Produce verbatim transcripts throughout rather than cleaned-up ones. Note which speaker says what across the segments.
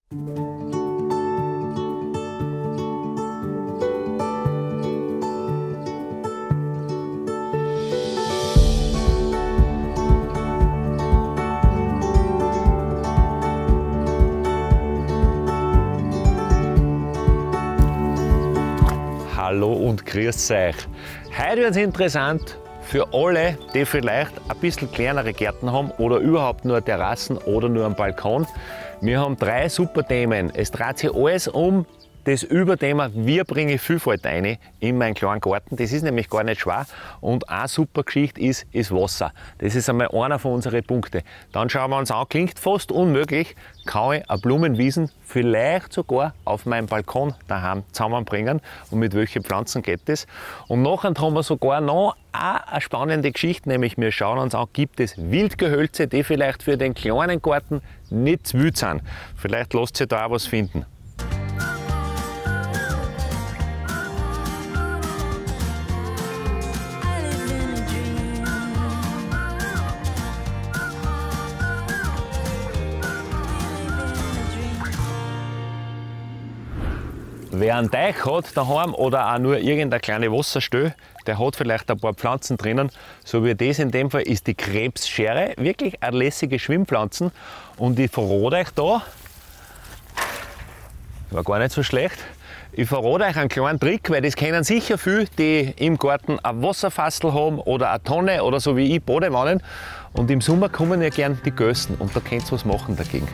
Speaker 1: Hallo und grüß euch. Heute wird es interessant für alle, die vielleicht ein bisschen kleinere Gärten haben oder überhaupt nur Terrassen oder nur einen Balkon. Wir haben drei super Themen. Es dreht sich alles um das Überthema, wie bringe ich Vielfalt rein in meinen kleinen Garten. Das ist nämlich gar nicht schwer. Und eine super Geschichte ist, ist Wasser. Das ist einmal einer von unseren Punkten. Dann schauen wir uns an, klingt fast unmöglich, kann ich eine Blumenwiesen vielleicht sogar auf meinem Balkon daheim zusammenbringen und mit welchen Pflanzen geht das. Und nachher haben wir sogar noch eine spannende Geschichte, nämlich wir schauen uns an, gibt es Wildgehölze, die vielleicht für den kleinen Garten nicht zu wild sind. Vielleicht lässt sich da auch was finden. Wer einen Teich hat daheim oder auch nur irgendeine kleine Wasserstelle, der hat vielleicht ein paar Pflanzen drinnen. So wie das in dem Fall ist die Krebsschere, wirklich eine lässige Schwimmpflanzen. Und ich verrate euch da, war gar nicht so schlecht, ich verrate euch einen kleinen Trick, weil das kennen sicher viele, die im Garten ein Wasserfassel haben oder eine Tonne oder so wie ich Badewannen. Und im Sommer kommen ja gern die Gösten und da könnt ihr was machen dagegen.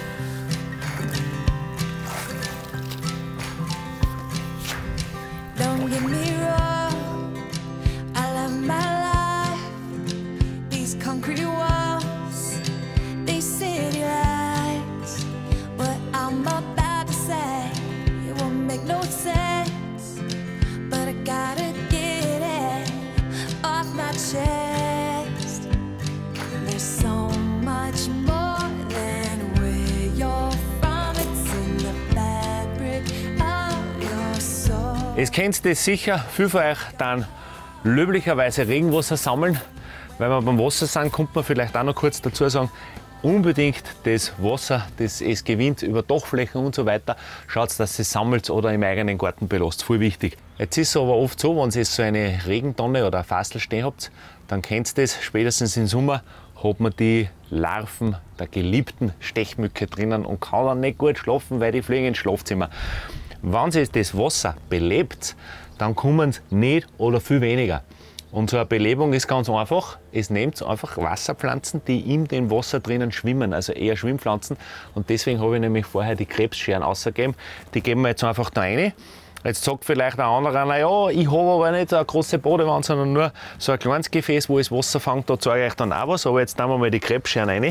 Speaker 1: Ihr kennt das sicher, viele von euch dann löblicherweise Regenwasser sammeln. Weil wir beim Wasser sind, kommt man vielleicht auch noch kurz dazu sagen, unbedingt das Wasser, das es gewinnt über Dachflächen und so weiter, schaut, dass es sammelt oder im eigenen Garten belasst. Voll wichtig. Jetzt ist es aber oft so, wenn ihr so eine Regentonne oder ein Fassel stehen habt, dann kennt ihr das, spätestens im Sommer hat man die Larven der geliebten Stechmücke drinnen und kann dann nicht gut schlafen, weil die fliegen ins Schlafzimmer. Wenn sie das Wasser belebt, dann kommen sie nicht oder viel weniger. Und so eine Belebung ist ganz einfach. Es nehmt einfach Wasserpflanzen, die in dem Wasser drinnen schwimmen, also eher Schwimmpflanzen. Und deswegen habe ich nämlich vorher die Krebsscheren ausgegeben. Die geben wir jetzt einfach da rein. Jetzt sagt vielleicht ein anderer, naja, ich habe aber nicht eine große Badewanne, sondern nur so ein kleines Gefäß, wo das Wasser fängt. Da zeige ich euch dann auch was. Aber jetzt nehmen wir mal die Krebsscheren rein.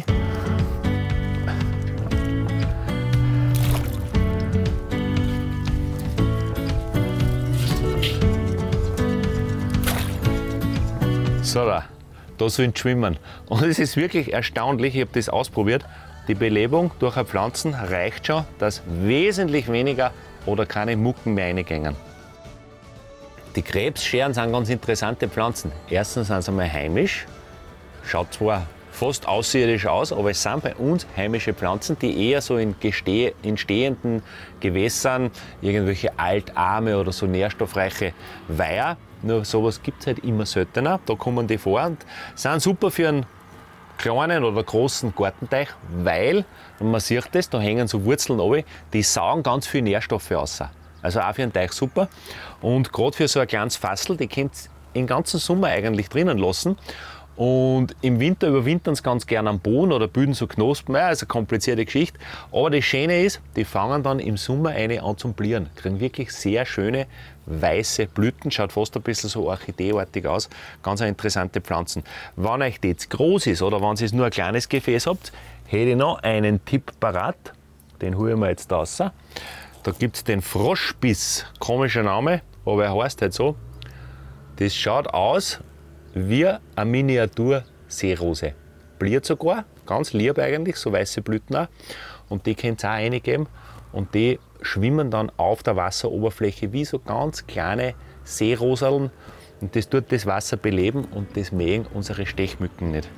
Speaker 1: So, da, da sollen sie schwimmen. Und es ist wirklich erstaunlich, ich habe das ausprobiert, die Belebung durch eine Pflanzen reicht schon, dass wesentlich weniger oder keine Mucken mehr reingängen. Die Krebsscheren sind ganz interessante Pflanzen. Erstens sind sie einmal heimisch, schaut zwar fast außerirdisch aus, aber es sind bei uns heimische Pflanzen, die eher so in, geste in stehenden Gewässern, irgendwelche Altarme oder so nährstoffreiche Weiher, nur sowas gibt es halt immer seltener, da kommen die vor und sind super für einen kleinen oder großen Gartenteich, weil, und man sieht das, da hängen so Wurzeln runter, die saugen ganz viel Nährstoffe raus. Also auch für einen Teich super. Und gerade für so ein kleines Fassel, die könnt ihr den ganzen Sommer eigentlich drinnen lassen. Und im Winter überwintern sie ganz gerne am Boden oder bilden so Knospen, ja, also eine komplizierte Geschichte. Aber das Schöne ist, die fangen dann im Sommer eine an zum Blieren. Kriegen wirklich sehr schöne weiße Blüten, schaut fast ein bisschen so orchideeartig aus. Ganz eine interessante Pflanzen. Wenn euch das jetzt groß ist oder wenn ihr nur ein kleines Gefäß habt, hätte ich noch einen Tipp parat. Den hole ich mir jetzt raus. Da gibt es den Froschbiss, komischer Name, aber er heißt halt so. Das schaut aus wie eine Miniatur-Seerose. Bliert sogar, ganz lieb eigentlich, so weiße Blüten auch. Und die könnt ihr auch reingeben und die schwimmen dann auf der Wasseroberfläche wie so ganz kleine Seeroseln. Und das tut das Wasser beleben und das mögen unsere Stechmücken nicht.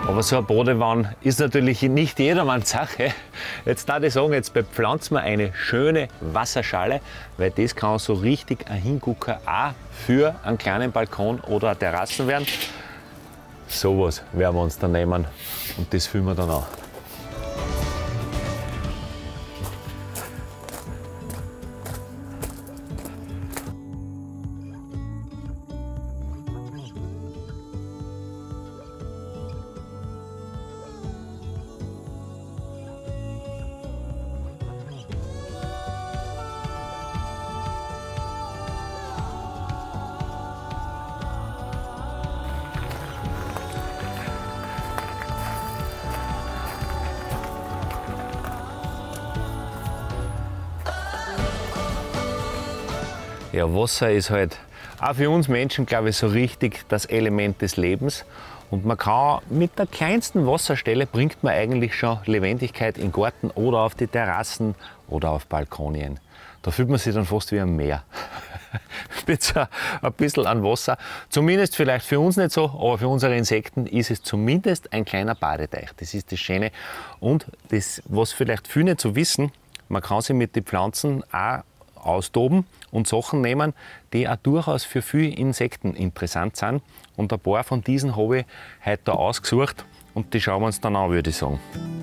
Speaker 1: Aber so eine Badewanne ist natürlich nicht jedermanns Sache. Jetzt darf ich sagen, jetzt bepflanzen wir eine schöne Wasserschale, weil das kann so richtig ein Hingucker auch für einen kleinen Balkon oder eine Terrassen werden. Sowas werden wir uns dann nehmen und das füllen wir dann an. Ja, Wasser ist halt auch für uns Menschen, glaube ich, so richtig das Element des Lebens. Und man kann mit der kleinsten Wasserstelle bringt man eigentlich schon Lebendigkeit in den Garten oder auf die Terrassen oder auf Balkonien. Da fühlt man sich dann fast wie am Meer. Mit so ein bisschen an Wasser. Zumindest vielleicht für uns nicht so, aber für unsere Insekten ist es zumindest ein kleiner Badeteich. Das ist das Schöne. Und das, was vielleicht viele nicht so wissen, man kann sich mit den Pflanzen auch austoben und Sachen nehmen, die auch durchaus für viele Insekten interessant sind. Und ein paar von diesen habe ich heute da ausgesucht und die schauen wir uns dann an, würde ich sagen.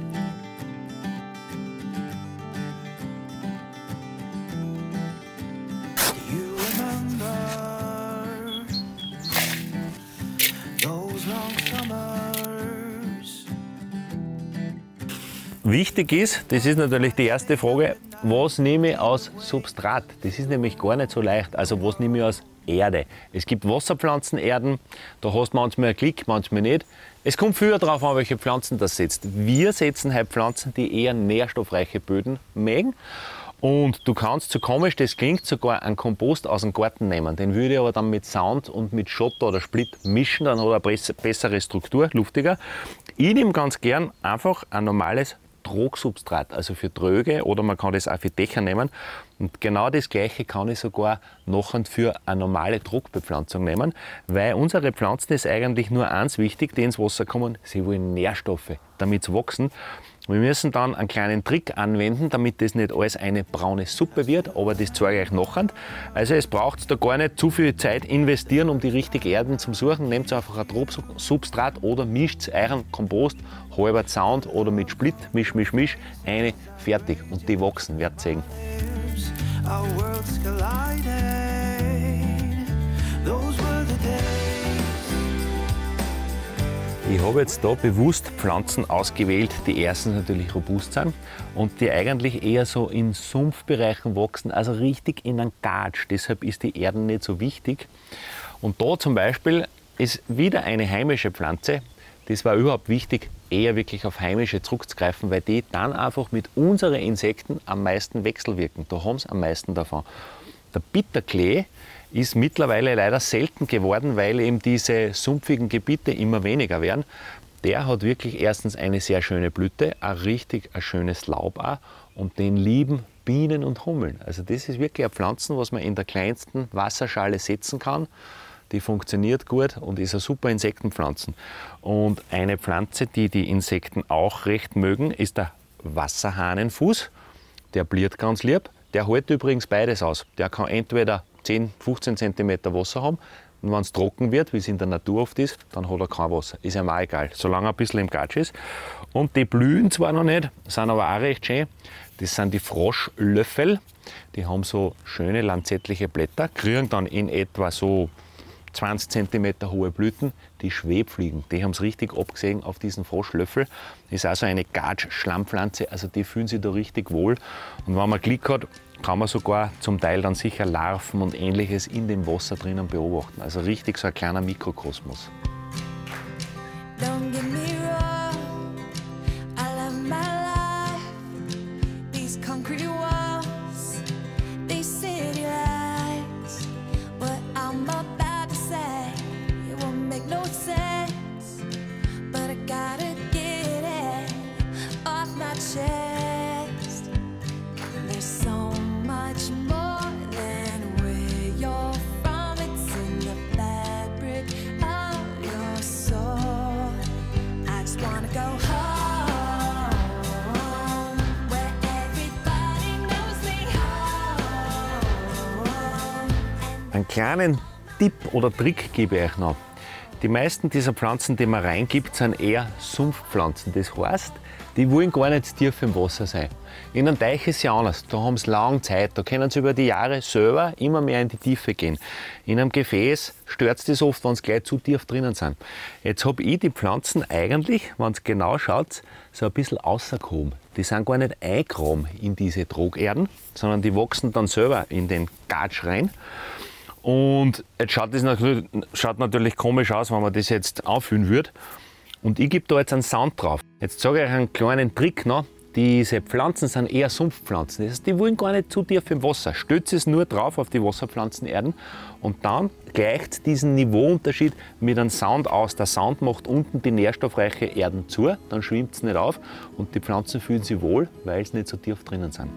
Speaker 1: Wichtig ist, das ist natürlich die erste Frage, was nehme ich aus Substrat? Das ist nämlich gar nicht so leicht. Also was nehme ich aus Erde? Es gibt Wasserpflanzenerden, da hast du manchmal einen Klick, manchmal nicht. Es kommt viel darauf an, welche Pflanzen das setzt. Wir setzen halt Pflanzen, die eher nährstoffreiche Böden mögen. Und du kannst, so komisch das klingt, sogar einen Kompost aus dem Garten nehmen. Den würde ich aber dann mit Sand und mit Schotter oder Split mischen, dann hat er eine bessere Struktur, luftiger. Ich nehme ganz gern einfach ein normales Trogsubstrat, also für Tröge, oder man kann das auch für Dächer nehmen. Und genau das Gleiche kann ich sogar nachher für eine normale Trogbepflanzung nehmen, weil unsere Pflanzen ist eigentlich nur eins wichtig, die ins Wasser kommen, sie wollen Nährstoffe, damit sie wachsen. Wir müssen dann einen kleinen Trick anwenden, damit das nicht alles eine braune Suppe wird, aber das zeige ich euch nachher. Also es braucht da gar nicht zu viel Zeit investieren, um die richtige Erden zu suchen. Nehmt einfach ein Trogsubstrat oder mischt euren Kompost, halber Sound oder mit Split, misch, misch, misch, eine, fertig. Und die wachsen, werdet sehen. Ich habe jetzt da bewusst Pflanzen ausgewählt, die erstens natürlich robust sind und die eigentlich eher so in Sumpfbereichen wachsen, also richtig in einem Gatsch. Deshalb ist die Erde nicht so wichtig. Und da zum Beispiel ist wieder eine heimische Pflanze. Das war überhaupt wichtig, eher wirklich auf heimische zurückzugreifen, weil die dann einfach mit unseren Insekten am meisten wechselwirken. Da haben sie am meisten davon. Der Bitterklee ist mittlerweile leider selten geworden, weil eben diese sumpfigen Gebiete immer weniger werden. Der hat wirklich erstens eine sehr schöne Blüte, ein richtig ein schönes Laub auch, und den lieben Bienen und Hummeln. Also das ist wirklich eine Pflanze, was man in der kleinsten Wasserschale setzen kann. Die funktioniert gut und ist eine super Insektenpflanze. Und eine Pflanze, die die Insekten auch recht mögen, ist der Wasserhahnenfuß. Der bliert ganz lieb. Der hält übrigens beides aus. Der kann entweder zehn, fünfzehn Zentimeter Wasser haben und wenn es trocken wird, wie es in der Natur oft ist, dann hat er kein Wasser. Ist ihm auch egal, solange er ein bisschen im Gatsch ist. Und die blühen zwar noch nicht, sind aber auch recht schön. Das sind die Froschlöffel. Die haben so schöne lanzettliche Blätter, kriegen dann in etwa so zwanzig Zentimeter hohe Blüten, die Schwebfliegen, die haben es richtig abgesehen auf diesen Froschlöffel. Das ist also eine Gatsch-Schlammpflanze, also die fühlen sich da richtig wohl. Und wenn man Glück hat, kann man sogar zum Teil dann sicher Larven und Ähnliches in dem Wasser drinnen beobachten. Also richtig so ein kleiner Mikrokosmos. kleinen Tipp oder Trick gebe ich euch noch. Die meisten dieser Pflanzen, die man reingibt, sind eher Sumpfpflanzen. Das heißt, die wollen gar nicht tief im Wasser sein. In einem Teich ist es ja anders. Da haben sie lange Zeit. Da können sie über die Jahre selber immer mehr in die Tiefe gehen. In einem Gefäß stört es das oft, wenn sie gleich zu tief drinnen sind. Jetzt habe ich die Pflanzen eigentlich, wenn ihr genau schaut, so ein bisschen rausgehoben. Die sind gar nicht eingraben in diese Trogerden, sondern die wachsen dann selber in den Gatsch rein. Und jetzt schaut das natürlich, schaut natürlich komisch aus, wenn man das jetzt auffüllen würde. Und ich gebe da jetzt einen Sand drauf. Jetzt sage ich euch einen kleinen Trick noch. Diese Pflanzen sind eher Sumpfpflanzen. Das heißt, die wollen gar nicht zu tief im Wasser. Stützt es nur drauf auf die Wasserpflanzenerden und dann gleicht diesen Niveauunterschied mit einem Sand aus. Der Sand macht unten die nährstoffreiche Erden zu, dann schwimmt es nicht auf und die Pflanzen fühlen sich wohl, weil sie nicht so tief drinnen sind.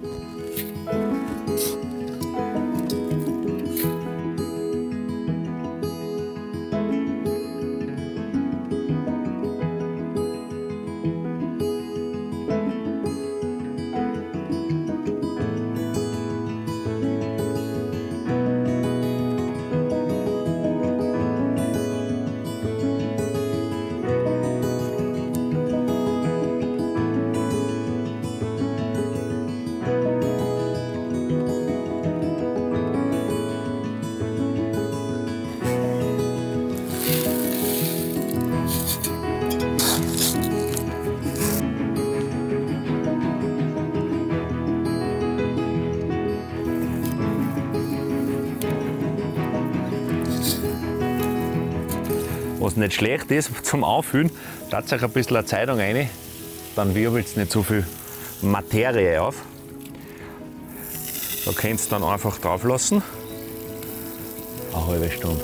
Speaker 1: Was nicht schlecht ist zum Auffüllen, lasst euch ein bisschen eine Zeitung rein, dann wirbelt es nicht so viel Materie auf. Da könnt ihr dann einfach drauf lassen. Eine halbe Stunde.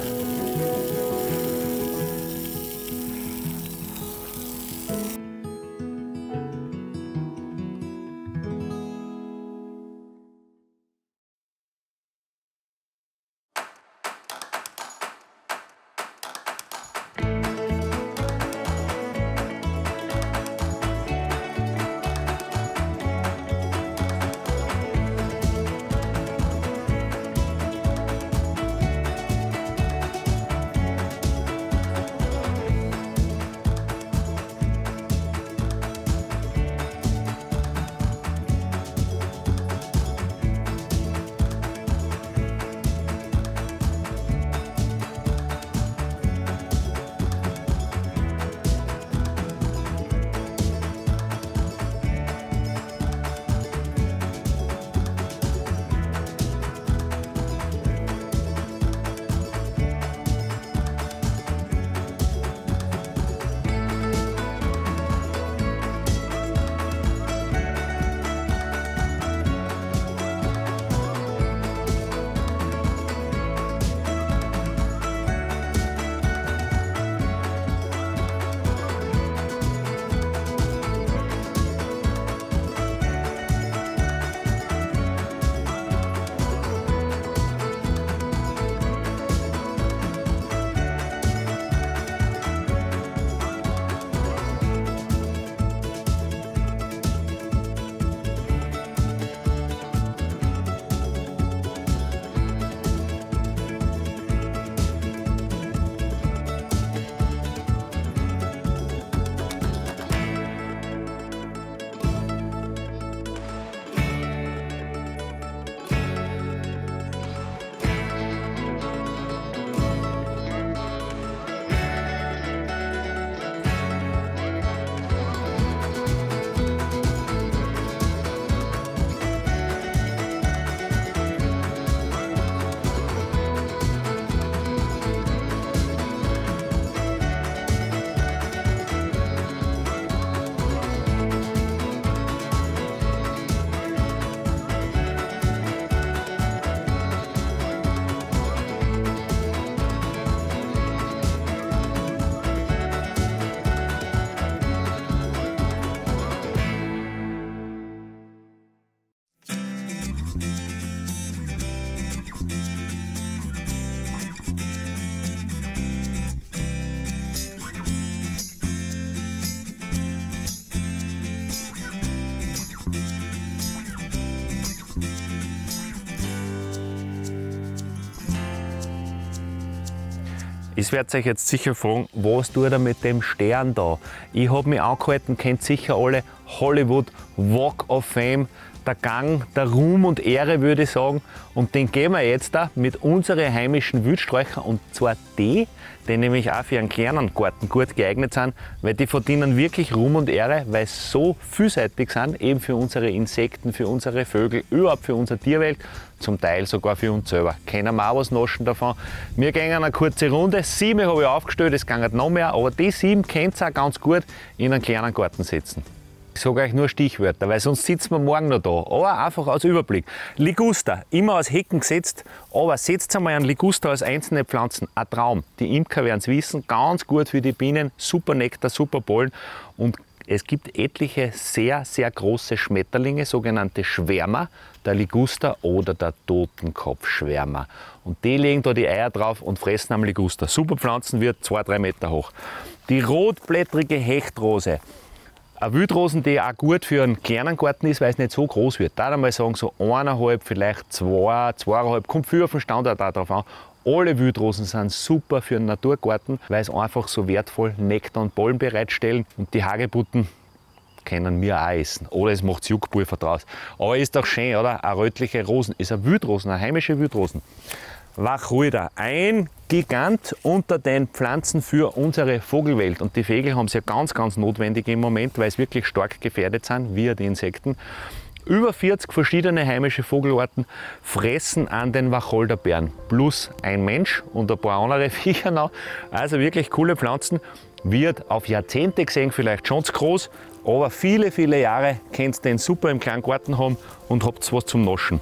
Speaker 1: Ich werde euch jetzt sicher fragen, was tut er mit dem Stern da? Ich habe mich angehalten, kennt sicher alle, Hollywood, Walk of Fame, der Gang, der Ruhm und Ehre, würde ich sagen. Und den gehen wir jetzt da mit unseren heimischen Wildsträuchern, und zwar die, die nämlich auch für einen kleinen Garten gut geeignet sind, weil die verdienen wirklich Ruhm und Ehre, weil sie so vielseitig sind, eben für unsere Insekten, für unsere Vögel, überhaupt für unsere Tierwelt, zum Teil sogar für uns selber. Können wir auch was naschen davon. Wir gehen eine kurze Runde. Sieben habe ich aufgestellt, es geht noch mehr, aber die sieben könnt ihr auch ganz gut in einen kleinen Garten setzen. Ich sage euch nur Stichwörter, weil sonst sitzen wir morgen noch da. Aber einfach als Überblick. Liguster, immer als Hecken gesetzt, aber setzt einmal einen Liguster als einzelne Pflanzen. Ein Traum. Die Imker werden es wissen, ganz gut für die Bienen, super Nektar, super Pollen. Und es gibt etliche sehr, sehr große Schmetterlinge, sogenannte Schwärmer, der Liguster oder der Totenkopfschwärmer. Und die legen da die Eier drauf und fressen am Liguster. Super Pflanzen, wird zwei, drei Meter hoch. Die rotblättrige Hechtrose. Eine Wildrosen, die auch gut für einen kleinen Garten ist, weil es nicht so groß wird. Da einmal sagen, so eineinhalb, vielleicht zwei, zweieinhalb, kommt viel auf den Standort auch drauf an. Alle Wildrosen sind super für einen Naturgarten, weil sie einfach so wertvoll Nektar und Pollen bereitstellen. Und die Hagebutten können wir auch essen. Oder es macht Juckpulver draus. Aber ist doch schön, oder? Eine rötliche Rosen ist eine Wildrosen, eine heimische Wildrosen. Wacholder, ein Gigant unter den Pflanzen für unsere Vogelwelt. Und die Vögel haben es ja ganz, ganz notwendig im Moment, weil sie wirklich stark gefährdet sind, wie die Insekten. Über vierzig verschiedene heimische Vogelarten fressen an den Wacholderbeeren. Plus ein Mensch und ein paar andere Viecher noch. Also wirklich coole Pflanzen. Wird auf Jahrzehnte gesehen vielleicht schon zu groß, aber viele, viele Jahre könnt ihr den super im kleinen Garten haben und habt was zum Naschen.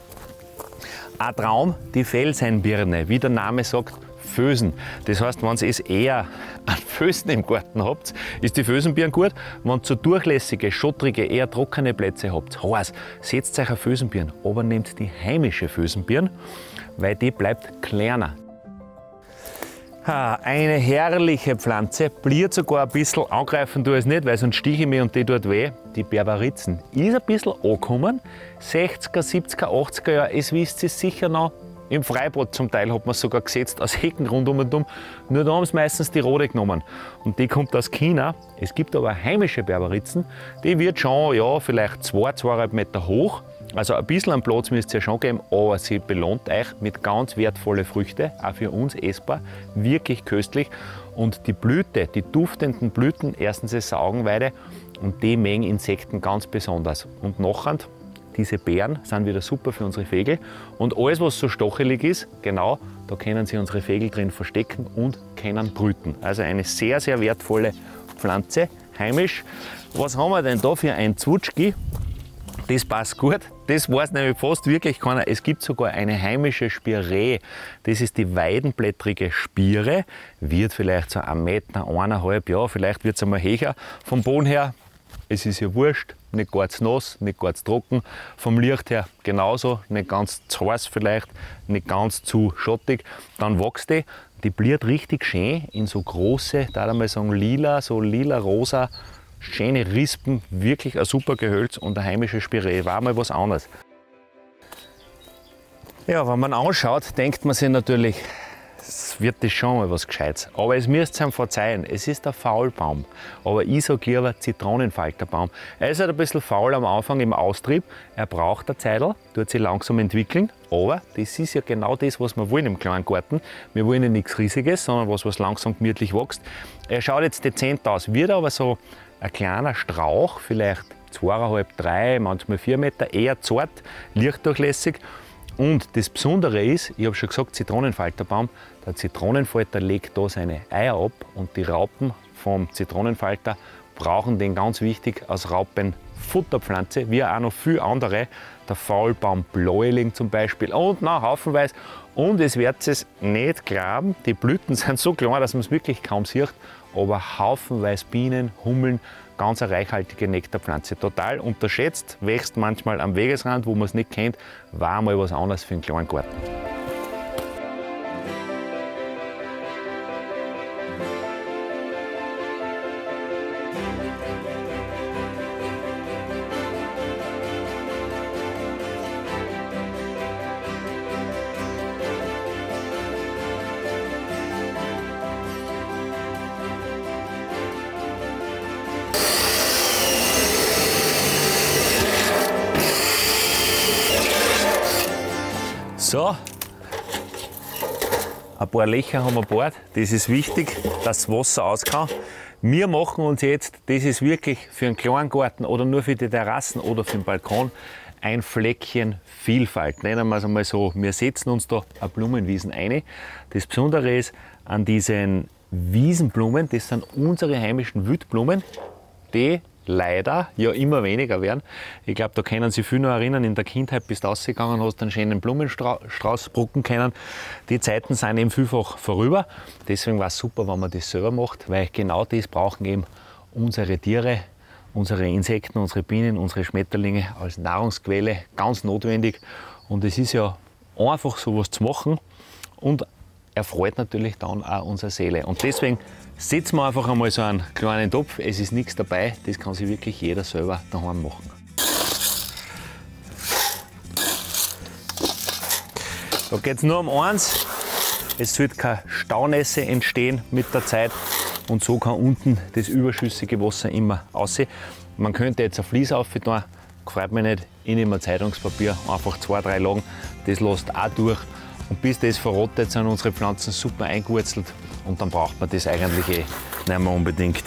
Speaker 1: Ein Traum, die Felseinbirne, wie der Name sagt, Fösen. Das heißt, wenn ihr es eher an Fösen im Garten habt, ist die Fösenbirne gut. Wenn ihr so durchlässige, schottrige, eher trockene Plätze habt, heißt, setzt euch eine Fösenbirne, aber nehmt die heimische Fösenbirne, weil die bleibt kleiner. Eine herrliche Pflanze, bliert sogar ein bisschen, angreifen tue ich es nicht, weil sonst stiche ich mich und die tut weh. Die Berberitzen ist ein bisschen angekommen, sechziger, siebziger, achtziger Jahre, es wisst ihr sicher noch, im Freibad zum Teil hat man es sogar gesetzt, aus Hecken rundum und um, nur da haben sie meistens die rote genommen. Und die kommt aus China. Es gibt aber heimische Berberitzen, die wird schon, ja, vielleicht zwei, zweieinhalb Meter hoch. Also ein bisschen an Platz müsst ihr schon geben, aber sie belohnt euch mit ganz wertvollen Früchten, auch für uns essbar, wirklich köstlich. Und die Blüte, die duftenden Blüten, erstens ist es eine Augenweide und die mengen Insekten ganz besonders. Und nachher, diese Beeren sind wieder super für unsere Vögel. Und alles, was so stachelig ist, genau, da können sie unsere Vögel drin verstecken und können brüten. Also eine sehr, sehr wertvolle Pflanze, heimisch. Was haben wir denn da für ein Zwutschgi? Das passt gut. Das weiß nämlich fast wirklich keiner. Es gibt sogar eine heimische Spiree. Das ist die weidenblättrige Spire. Wird vielleicht so ein Meter, eineinhalb, ja, vielleicht wird es einmal höher. Vom Boden her, es ist ja wurscht, nicht ganz nass, nicht ganz trocken. Vom Licht her genauso, nicht ganz zu heiß vielleicht, nicht ganz zu schattig. Dann wächst die. Die bliert richtig schön in so große, da einmal sagen lila, so lila-rosa, schöne Rispen, wirklich ein super Gehölz und eine heimische Spiree, war mal was anderes. Ja, wenn man anschaut, denkt man sich natürlich, es wird das schon mal was Gescheites. Aber es müsst ihr ihm verzeihen, es ist der Faulbaum. Aber ich sage lieber Zitronenfalterbaum. Er ist halt ein bisschen faul am Anfang im Austrieb, er braucht eine Zeitl, tut sich langsam entwickeln. Aber das ist ja genau das, was wir wollen im kleinen Garten. Wir wollen ja nichts Riesiges, sondern was, was langsam gemütlich wächst. Er schaut jetzt dezent aus, wird aber so ein kleiner Strauch, vielleicht zweieinhalb, drei, manchmal vier Meter, eher zart, lichtdurchlässig. Und das Besondere ist, ich habe schon gesagt, Zitronenfalterbaum, der Zitronenfalter legt da seine Eier ab und die Raupen vom Zitronenfalter brauchen den ganz wichtig als Raupenfutterpflanze, wie auch noch viele andere, der Faulbaumbläuling zum Beispiel und noch haufenweise. Und es wird es nicht glauben, die Blüten sind so klein, dass man es wirklich kaum sieht, aber haufenweise Bienen, Hummeln, ganz eine reichhaltige Nektarpflanze. Total unterschätzt, wächst manchmal am Wegesrand, wo man es nicht kennt, war mal was anderes für einen kleinen Garten. So, ein paar Löcher haben wir bohrt. Das ist wichtig, dass das Wasser aus kann. Wir machen uns jetzt, das ist wirklich für einen kleinen Garten oder nur für die Terrassen oder für den Balkon, ein Fleckchen Vielfalt. Nennen wir es einmal so. Wir setzen uns da eine Blumenwiesen ein. Das Besondere ist an diesen Wiesenblumen, das sind unsere heimischen Wildblumen, die leider ja immer weniger werden. Ich glaube, da können Sie viel noch erinnern, in der Kindheit bist du rausgegangen, hast einen schönen Blumenstrauß brucken können. Die Zeiten sind eben vielfach vorüber. Deswegen war es super, wenn man das selber macht, weil genau das brauchen eben unsere Tiere, unsere Insekten, unsere Bienen, unsere Schmetterlinge als Nahrungsquelle, ganz notwendig. Und es ist ja einfach, sowas zu machen und erfreut natürlich dann auch unsere Seele. Und deswegen setzen wir einfach einmal so einen kleinen Topf. Es ist nichts dabei, das kann sich wirklich jeder selber daheim machen. Da geht es nur um eins, es sollte keine Staunässe entstehen mit der Zeit und so kann unten das überschüssige Wasser immer aussehen. Man könnte jetzt ein Vlies auf tun, gefreut mich nicht, ich nehme ein Zeitungspapier, einfach zwei, drei Lagen, das lässt auch durch. Und bis das verrottet, sind unsere Pflanzen super eingewurzelt und dann braucht man das eigentlich eh nicht mehr unbedingt.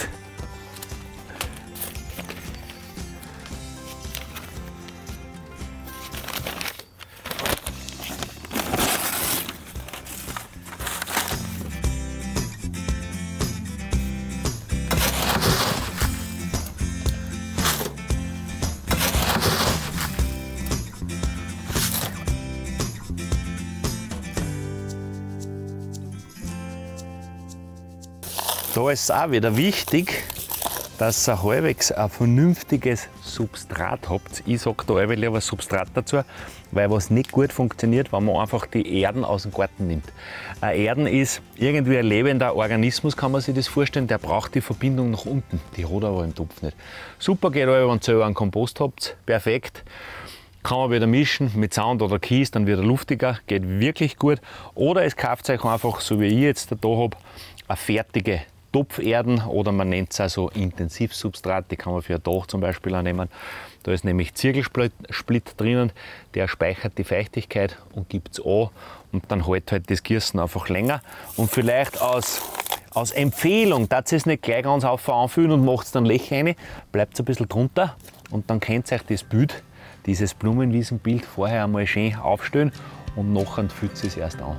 Speaker 1: Da ist es auch wieder wichtig, dass ihr halbwegs ein vernünftiges Substrat habt. Ich sage da allweil lieber Substrat dazu, weil was nicht gut funktioniert, wenn man einfach die Erden aus dem Garten nimmt. Ein Erden ist irgendwie ein lebender Organismus, kann man sich das vorstellen, der braucht die Verbindung nach unten. Die hat aber im Topf nicht. Super geht aber, wenn ihr selber einen Kompost habt, perfekt. Kann man wieder mischen mit Sand oder Kies, dann wird er luftiger, geht wirklich gut. Oder es kauft euch einfach, so wie ich jetzt da habe, eine fertige Topferden oder man nennt es also Intensivsubstrat, die kann man für ein Dach zum Beispiel auch nehmen. Da ist nämlich Ziegelsplit drinnen, der speichert die Feuchtigkeit und gibt es an und dann hält halt das Gießen einfach länger. Und vielleicht aus, aus Empfehlung, dass ihr es nicht gleich ganz auf anfüllen und macht es dann Löcher rein, bleibt es ein bisschen drunter und dann könnt ihr euch das Bild, dieses Blumenwiesenbild vorher einmal schön aufstellen und nachher füllt ihr es erst an.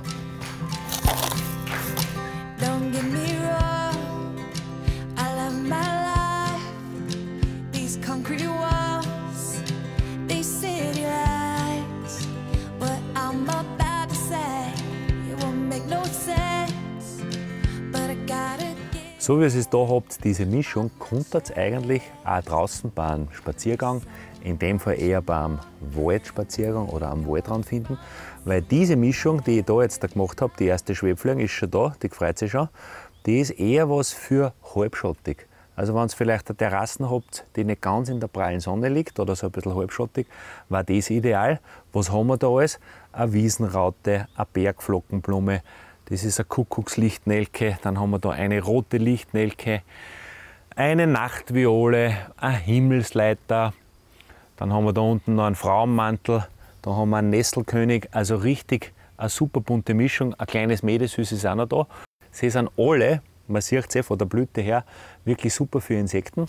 Speaker 1: So wie ihr es da habt, diese Mischung, konntet ihr eigentlich auch draußen beim Spaziergang, in dem Fall eher beim Waldspaziergang oder am Waldrand finden, weil diese Mischung, die ich da jetzt da gemacht habe, die erste Schwebfliegen ist schon da, die freut sich schon, die ist eher was für halbschattig. Also wenn ihr vielleicht eine Terrassen habt, die nicht ganz in der prallen Sonne liegt oder so ein bisschen halbschattig, war das ideal. Was haben wir da alles? Eine Wiesenraute, eine Bergflockenblume, das ist eine Kuckuckslichtnelke, dann haben wir da eine rote Lichtnelke, eine Nachtviole, ein Himmelsleiter, dann haben wir da unten noch einen Frauenmantel, da haben wir einen Nesselkönig, also richtig eine super bunte Mischung, ein kleines Mädesüß ist auch noch da. Sie sind alle, man sieht es eh von der Blüte her, wirklich super für Insekten.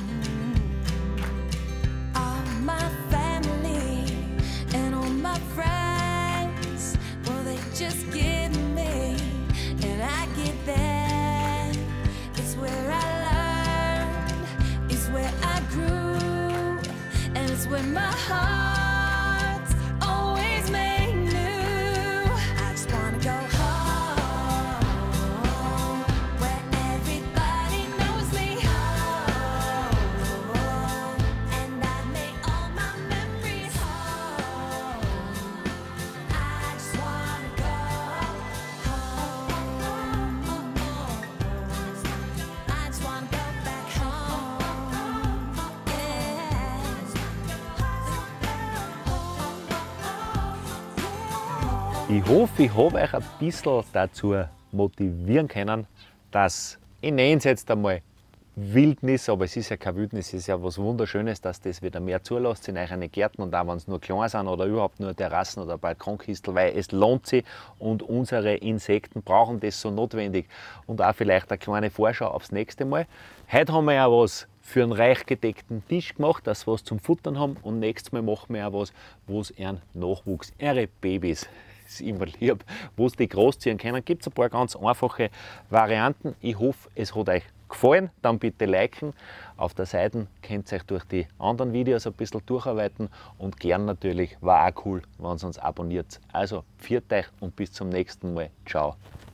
Speaker 1: Ich hoffe, ich habe euch ein bisschen dazu motivieren können, dass, ich nenne es jetzt einmal, Wildnis, aber es ist ja keine Wildnis, es ist ja was Wunderschönes, dass das wieder mehr zulässt in euren Gärten und auch wenn es nur klein sind oder überhaupt nur Terrassen oder Balkonkistel, weil es lohnt sich und unsere Insekten brauchen das so notwendig. Und auch vielleicht eine kleine Vorschau aufs nächste Mal. Heute haben wir ja was für einen reich gedeckten Tisch gemacht, dass wir was zum Futtern haben und nächstes Mal machen wir ja was, wo es ihren Nachwuchs, ihre Babys, ist immer lieb, wo es die großziehen können. Gibt es ein paar ganz einfache Varianten. Ich hoffe, es hat euch gefallen. Dann bitte liken. Auf der Seite könnt ihr euch durch die anderen Videos ein bisschen durcharbeiten und gern natürlich, war auch cool, wenn ihr uns abonniert. Also, pfiat euch und bis zum nächsten Mal. Ciao.